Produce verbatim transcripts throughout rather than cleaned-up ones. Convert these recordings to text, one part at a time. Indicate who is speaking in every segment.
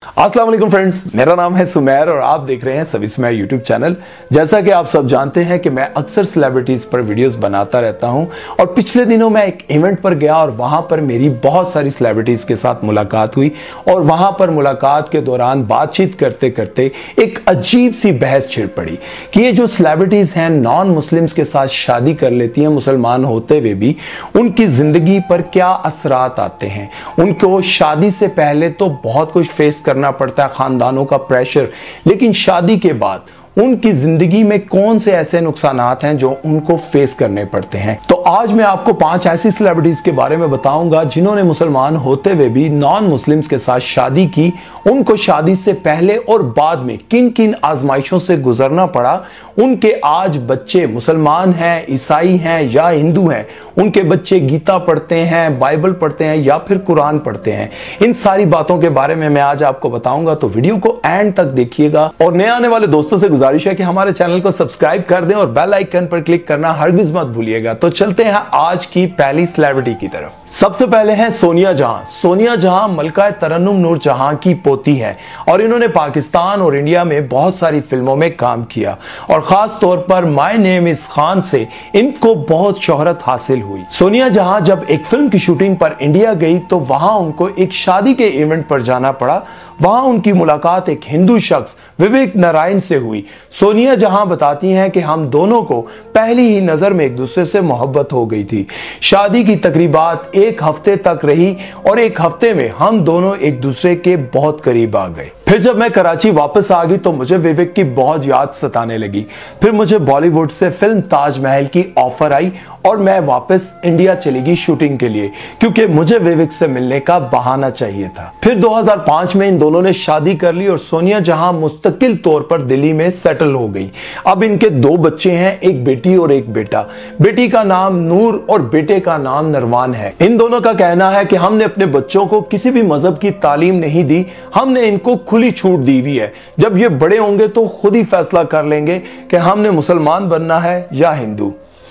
Speaker 1: अस्सलाम वालेकुम फ्रेंड्स, मेरा नाम है सुमैर और आप देख रहे हैं सभी सुमैर यूट्यूब चैनल। जैसा कि आप सब जानते हैं कि मैं अक्सर सेलिब्रिटीज पर वीडियोस बनाता रहता हूं और पिछले दिनों मैं एक इवेंट पर गया और वहां पर मेरी बहुत सारी सेलिब्रिटीज के साथ मुलाकात हुई और वहां पर मुलाकात के दौरान बातचीत करते करते एक अजीब सी बहस छिड़ पड़ी कि ये जो सेलिब्रिटीज हैं नॉन मुस्लिम्स के साथ शादी कर लेती हैं मुसलमान होते हुए भी, उनकी जिंदगी पर क्या असरात आते हैं। उनको शादी से पहले तो बहुत कुछ फेस करना पड़ता है, खानदानों का प्रेशर, लेकिन शादी के बाद उनकी जिंदगी में कौन से ऐसे नुकसानात हैं जो उनको फेस करने पड़ते हैं। तो आज मैं आपको पांच ऐसी सेलिब्रिटीज के बारे में बताऊंगा जिन्होंने मुसलमान होते हुए भी नॉन मुस्लिम्स के साथ शादी की, उनको शादी से पहले और बाद में किन किन आजमाइशों से गुजरना पड़ा, उनके आज बच्चे मुसलमान हैं, ईसाई हैं या हिंदू हैं, उनके बच्चे गीता पढ़ते हैं, बाइबल पढ़ते हैं या फिर कुरान पढ़ते हैं। इन सारी बातों के बारे में मैं आज आपको बताऊंगा, तो वीडियो को एंड तक देखिएगा। और नए आने वाले दोस्तों से गुजारिश है कि हमारे चैनल को सब्सक्राइब कर दें और बेल आइकन पर क्लिक करना हरगिज मत भूलिएगा। तो चलते हैं आज की पहली सेलिब्रिटी की तरफ। सबसे पहले है सोनिया जहां। सोनिया जहां मलका तरन्नुम नूर जहां की पोती है और इन्होंने पाकिस्तान और इंडिया में बहुत सारी फिल्मों में काम किया और खास तौर पर माय नेम इज खान से इनको बहुत शोहरत हासिल हुई। सोनिया जहां जब एक फिल्म की शूटिंग पर इंडिया गई तो वहां उनको एक शादी के इवेंट पर जाना पड़ा। वहां उनकी मुलाकात एक हिंदू शख्स विवेक नारायण से हुई। सोनिया जहां बताती हैं कि हम दोनों को पहली ही नजर में एक दूसरे से मोहब्बत हो गई थी। शादी की तकरीबात एक हफ्ते तक रही और एक हफ्ते में हम दोनों एक दूसरे के बहुत करीब आ गए। फिर जब मैं कराची वापस आ गई तो मुझे विवेक की बहुत याद सताने लगी। फिर मुझे बॉलीवुड से फिल्म ताजमहल की ऑफर आई और मैं वापस इंडिया चली गई शूटिंग के लिए, क्योंकि मुझे विवेक से मिलने का बहाना चाहिए था। फिर दो हज़ार पाँच में इन दोनों ने शादी कर ली और सोनिया जहां मुस्तकिल तौर पर दिल्ली में सेटल हो गई। अब इनके दो बच्चे हैं, एक बेटी और एक बेटा। बेटी का नाम नूर और बेटे का नाम नरवान है। इन दोनों का कहना है कि हमने अपने बच्चों को किसी भी मजहब की तालीम नहीं दी, हमने इनको खुली छूट दी हुई है। जब ये बड़े होंगे तो खुद ही फैसला कर लेंगे कि हमने मुसलमान बनना है या हिंदू।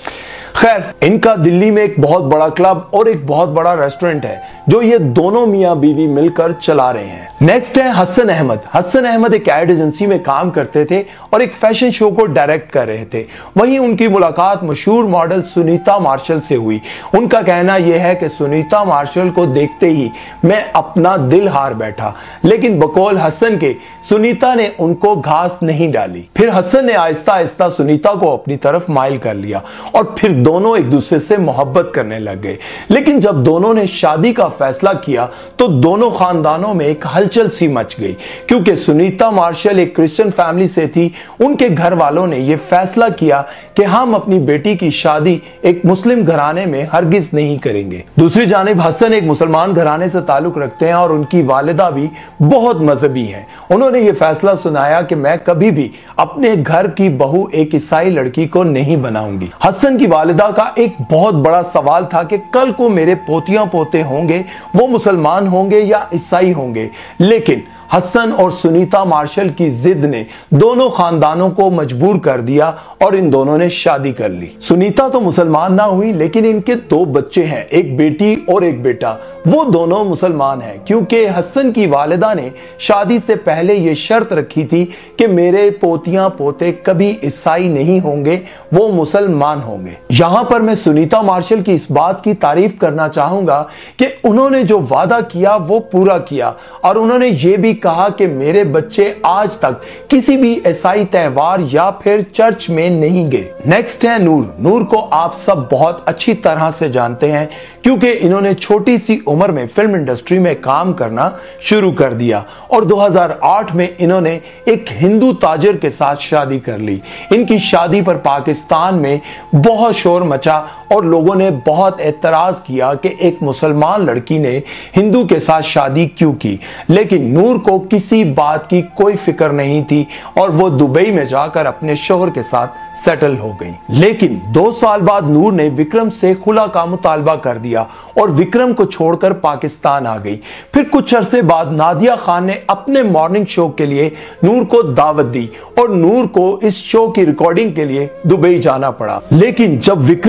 Speaker 1: खैर, इनका दिल्ली में एक बहुत बड़ा क्लब और एक बहुत बड़ा रेस्टोरेंट है जो ये दोनों मियां बीवी मिलकर चला रहे हैं। नेक्स्ट है हसन अहमद। हसन अहमद एक एड एजेंसी में काम करते थे और एक फैशन शो को डायरेक्ट कर रहे थे। वहीं उनकी मुलाकात मशहूर मॉडल सुनीता मार्शल से हुई। उनका कहना यह है कि सुनीता मार्शल को देखते ही मैं अपना दिल हार बैठा, लेकिन बकौल हसन के सुनीता ने उनको घास नहीं डाली। फिर हसन ने आहिस्ता आहिस्ता सुनीता को अपनी तरफ माइल कर लिया और फिर दोनों एक दूसरे से मोहब्बत करने लग गए। लेकिन जब दोनों ने शादी का फैसला किया तो दोनों खानदानों में एक हलचल सी मच गई, क्योंकि सुनीता मार्शल एक क्रिश्चियन फैमिली से थी। उनके घर वालों ने यह फैसला किया कि हम अपनी बेटी की शादी एक मुस्लिम घराने में हरगिज नहीं करेंगे। दूसरी जानिब हसन एक मुसलमान घराने से ताल्लुक रखते हैं और उनकी वालिदा भी बहुत मजहबी हैं। उन्होंने यह फैसला सुनाया कि मैं कभी भी अपने घर की बहू एक ईसाई लड़की को नहीं बनाऊंगी। हसन की वालिदा का एक बहुत बड़ा सवाल था कि कल को मेरे पोतियां पोते होंगे, वो मुसलमान होंगे या ईसाई होंगे। लेकिन हसन और सुनीता मार्शल की जिद ने दोनों खानदानों को मजबूर कर दिया और इन दोनों ने शादी कर ली। सुनीता तो मुसलमान ना हुई, लेकिन इनके दो बच्चे हैं, एक बेटी और एक बेटा। वो दोनों मुसलमान हैं, क्योंकि हसन की वालिदा ने शादी से पहले यह शर्त रखी थी कि मेरे पोतियां पोते कभी ईसाई नहीं होंगे, वो मुसलमान होंगे। यहां पर मैं सुनीता मार्शल की इस बात की तारीफ करना चाहूंगा कि उन्होंने जो वादा किया वो पूरा किया और उन्होंने ये भी कहा कि मेरे बच्चे आज तक किसी भी ईसाई त्योहार या फिर चर्च में नहीं गए। नेक्स्ट है नूर। नूर को आप सब बहुत अच्छी तरह से जानते हैं, क्योंकि इन्होंने छोटी सी उम्र में फिल्म इंडस्ट्री में काम करना शुरू कर दिया और दो हज़ार आठ में इन्होंने एक हिंदू ताजिर के साथ शादी कर ली। इनकी शादी पर पाकिस्तान में बहुत शोर मचा और लोगों ने बहुत एतराज किया कि एक मुसलमान लड़की ने हिंदू के साथ शादी क्यों की। लेकिन नूर को किसी बात की कोई फिक्र नहीं थी और वो दुबई में जाकर अपने शोहर के साथ सेटल हो गई। लेकिन दो साल बाद नूर ने विक्रम से खुला का मुतालबा कर दिया और विक्रम को छोड़कर पाकिस्तान आ गई। फिर कुछ अरसे बाद नादिया खान ने अपने मॉर्निंग शो के लिए नूर को दावत दी और नूर को इस शो की रिकॉर्डिंग के लिए दुबई जाना पड़ा। लेकिन जब विक्रम को पता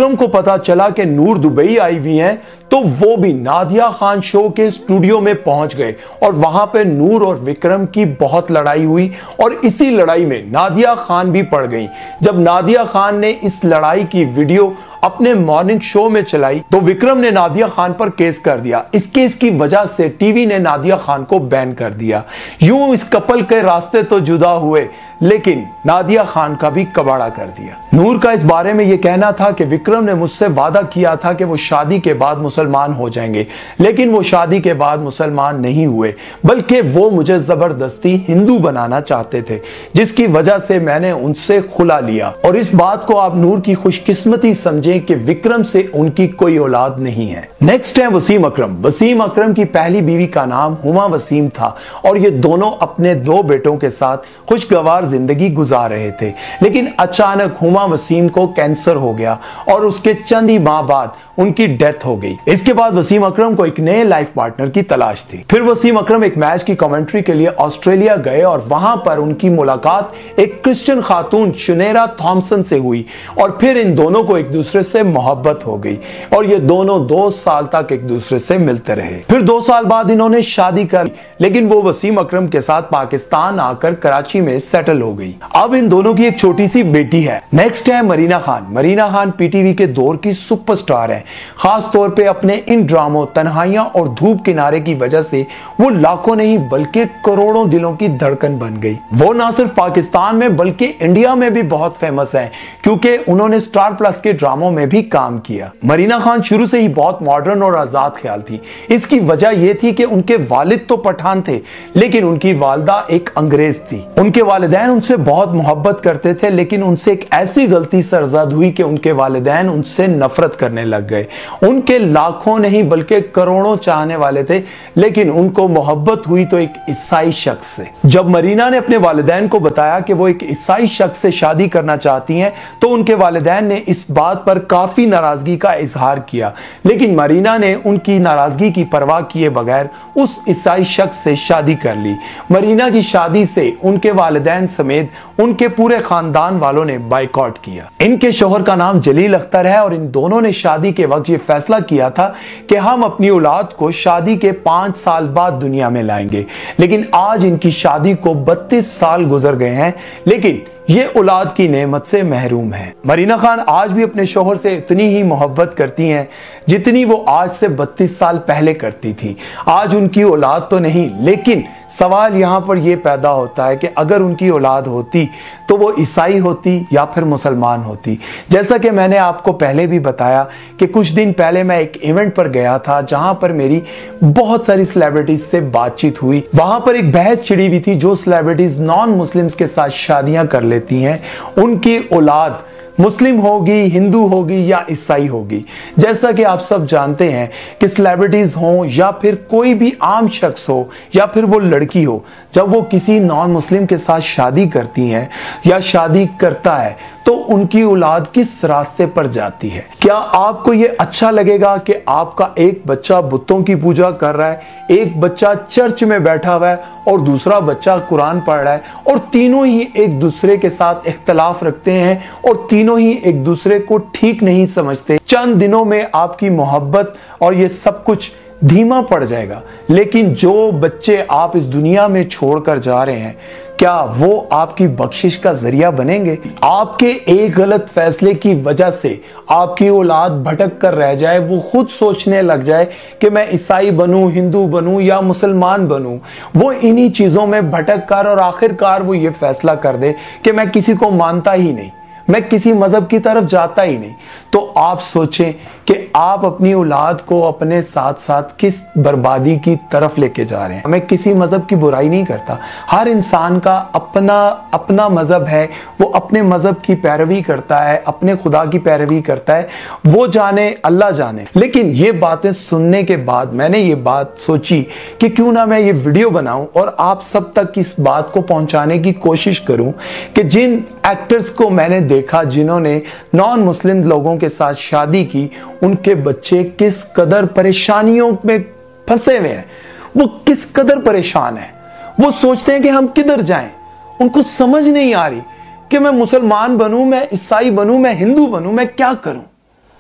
Speaker 1: पता चला कि नूर दुबई आई हुई हैं, तो वो भी नादिया खान शो के स्टूडियो में पहुंच गए और वहां पे नूर और विक्रम की बहुत लड़ाई हुई और इसी लड़ाई में नादिया खान भी पड़ गई। जब नादिया खान ने इस लड़ाई की वीडियो अपने मॉर्निंग शो में चलाई तो विक्रम ने नादिया खान पर केस कर दिया। इस केस की वजह से टीवी ने नादिया खान को बैन कर दिया। यूं इस कपल के रास्ते तो जुदा हुए, लेकिन नादिया खान का भी कबाड़ा कर दिया। नूर का इस बारे में यह कहना था कि विक्रम ने मुझसे वादा किया था कि वो शादी के बाद मुसलमान हो जाएंगे, लेकिन वो शादी के बाद मुसलमान नहीं हुए, बल्कि वो मुझे जबरदस्ती हिंदू बनाना चाहते थे, जिसकी वजह से मैंने उनसे खुला लिया। और इस बात को आप नूर की खुशकिस्मती समझें कि विक्रम से उनकी कोई औलाद नहीं है। नेक्स्ट है वसीम अकरम। वसीम अकरम की पहली बीवी का नाम हुमा वसीम था और ये दोनों अपने दो बेटों के साथ खुशगवार जिंदगी गुजार रहे थे, लेकिन अचानक हुमा वसीम को कैंसर हो गया और उसके चंद ही माह बाद उनकी डेथ हो गई। इसके बाद वसीम अकरम को एक नए लाइफ पार्टनर की तलाश थी। फिर वसीम अकरम एक मैच की कमेंट्री के लिए ऑस्ट्रेलिया गए और वहां पर उनकी मुलाकात एक क्रिश्चियन खातून शनीरा थॉमसन से हुई और फिर इन दोनों को एक दूसरे से मोहब्बत हो गई और ये दोनों दो साल तक एक दूसरे से मिलते रहे। फिर दो साल बाद इन्होंने शादी कर, लेकिन वो वसीम अकरम के साथ पाकिस्तान आकर कराची में सेटल हो गई। अब इन दोनों की एक छोटी सी बेटी है। नेक्स्ट है मरीना खान। मरीना खान पीटीवी के दौर की सुपरस्टार है। खास तौर पे अपने इन ड्रामों तन्हाइयां और धूप किनारे की वजह से वो लाखों नहीं बल्कि करोड़ों दिलों की धड़कन बन गई। वो ना सिर्फ पाकिस्तान में बल्कि इंडिया में भी बहुत फेमस है, क्योंकि उन्होंने स्टार प्लस के ड्रामों में भी काम किया। मरीना खान शुरू से ही बहुत मॉडर्न और आजाद ख्याल थी। इसकी वजह यह थी कि उनके वालिद तो पठान थे, लेकिन उनकी वालदा एक अंग्रेज थी। उनके वालिदैन उनसे बहुत मोहब्बत करते थे, लेकिन उनसे एक ऐसी गलती सरजद हुई कि उनके वालिदैन उनसे नफरत करने लग गए। उनके लाखों नहीं बल्कि करोड़ों चाहने वाले थे, लेकिन उनको मोहब्बत हुई तो एक ईसाई शख्स से। जब मरीना ने अपने वालिदैन को बताया कि वो एक ईसाई शख्स से शादी करना चाहती हैं, तो उनके वालिदैन ने इस बात पर काफी नाराजगी का इजहार किया, लेकिन मरीना ने उनकी नाराजगी की परवाह किए बगैर उस ईसाई शख्स से शादी कर ली। मरीना की शादी से उनके वालिदैन समेत उनके पूरे खानदान वालों ने बाइकआउट किया। इनके शोहर का नाम जलील अख्तर है और इन दोनों ने शादी के वक्त ये फैसला किया था कि हम अपनी औलाद को शादी के पांच साल बाद दुनिया में लाएंगे, लेकिन आज इनकी शादी को बत्तीस साल गुजर गए हैं, लेकिन ये औलाद की नेमत से महरूम है। मरीना खान आज भी अपने शोहर से इतनी ही मोहब्बत करती हैं जितनी वो आज से बत्तीस साल पहले करती थी। आज उनकी औलाद तो नहीं, लेकिन सवाल यहां पर यह पैदा होता है कि अगर उनकी औलाद होती तो वो ईसाई होती या फिर मुसलमान होती। जैसा कि मैंने आपको पहले भी बताया कि कुछ दिन पहले मैं एक इवेंट पर गया था जहां पर मेरी बहुत सारी सेलिब्रिटीज से बातचीत हुई। वहां पर एक बहस छिड़ी हुई थी, जो सेलिब्रिटीज नॉन मुस्लिम्स के साथ शादियां कर लेती हैं उनकी औलाद मुस्लिम होगी, हिंदू होगी या ईसाई होगी। जैसा कि आप सब जानते हैं कि सेलिब्रिटीज हो या फिर कोई भी आम शख्स हो या फिर वो लड़की हो, जब वो किसी नॉन मुस्लिम के साथ शादी करती हैं या शादी करता है तो उनकी औलाद किस रास्ते पर जाती है। क्या आपको ये अच्छा लगेगा कि आपका एक बच्चा बुतों की पूजा कर रहा है, एक बच्चा चर्च में बैठा हुआ है और दूसरा बच्चा कुरान पढ़ रहा है और तीनों ही एक दूसरे के साथ इख्तलाफ रखते हैं और तीनों ही एक दूसरे को ठीक नहीं समझते? चंद दिनों में आपकी मोहब्बत और ये सब कुछ धीमा पड़ जाएगा, लेकिन जो बच्चे आप इस दुनिया में छोड़कर जा रहे हैं, क्या वो आपकी बख्शिश का जरिया बनेंगे? आपके एक गलत फैसले की वजह से आपकी औलाद भटक कर रह जाए, वो खुद सोचने लग जाए कि मैं ईसाई बनूं, हिंदू बनूं या मुसलमान बनूं, वो इन्हीं चीजों में भटक कर और आखिरकार वो ये फैसला कर दे कि मैं किसी को मानता ही नहीं, मैं किसी मजहब की तरफ जाता ही नहीं। तो आप सोचें कि आप अपनी औलाद को अपने साथ साथ किस बर्बादी की तरफ लेके जा रहे हैं। मैं किसी मजहब की बुराई नहीं करता, हर इंसान का अपना अपना मजहब है, वो अपने मजहब की पैरवी करता है, अपने खुदा की पैरवी करता है, वो जाने अल्लाह जाने। लेकिन ये बातें सुनने के बाद मैंने ये बात सोची कि क्यों ना मैं ये वीडियो बनाऊं और आप सब तक इस बात को पहुंचाने की कोशिश करूं कि जिन एक्टर्स को मैंने देखा जिन्होंने नॉन मुस्लिम लोगों के साथ शादी की, उनके बच्चे किस कदर परेशानियों में फंसे हुए हैं, वो किस कदर परेशान हैं। वो सोचते हैं कि हम किधर जाएं, उनको समझ नहीं आ रही कि मैं मुसलमान बनूं, मैं ईसाई बनूं, मैं हिंदू बनूं, मैं क्या करूं।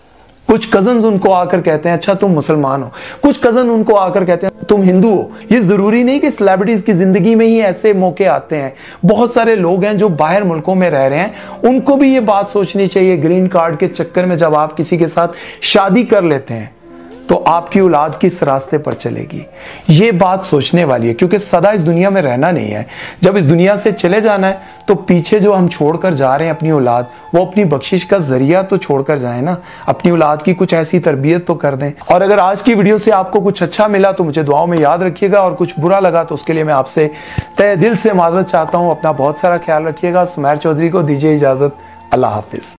Speaker 1: कुछ कजन उनको आकर कहते हैं अच्छा तुम मुसलमान हो, कुछ कजन उनको आकर कहते हैं तुम हिंदू हो। ये जरूरी नहीं कि सेलिब्रिटीज की जिंदगी में ही ऐसे मौके आते हैं। बहुत सारे लोग हैं जो बाहर मुल्कों में रह रहे हैं, उनको भी ये बात सोचनी चाहिए ग्रीन कार्ड के चक्कर में जब आप किसी के साथ शादी कर लेते हैं तो आपकी औलाद किस रास्ते पर चलेगी, ये बात सोचने वाली है। क्योंकि सदा इस दुनिया में रहना नहीं है, जब इस दुनिया से चले जाना है तो पीछे जो हम छोड़कर जा रहे हैं अपनी औलाद, वो अपनी बख्शिश का जरिया तो छोड़कर जाए ना, अपनी औलाद की कुछ ऐसी तरबियत तो कर दें। और अगर आज की वीडियो से आपको कुछ अच्छा मिला तो मुझे दुआओं में याद रखिएगा, और कुछ बुरा लगा तो उसके लिए मैं आपसे तहे दिल से माजरत चाहता हूँ। अपना बहुत सारा ख्याल रखिएगा। सुमैर चौधरी को दीजिए इजाजत। अल्लाह हाफिज।